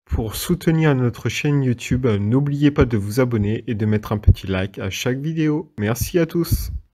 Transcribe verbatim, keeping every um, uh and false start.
Pour soutenir notre chaîne YouTube, n'oubliez pas de vous abonner et de mettre un petit like à chaque vidéo. Merci à tous.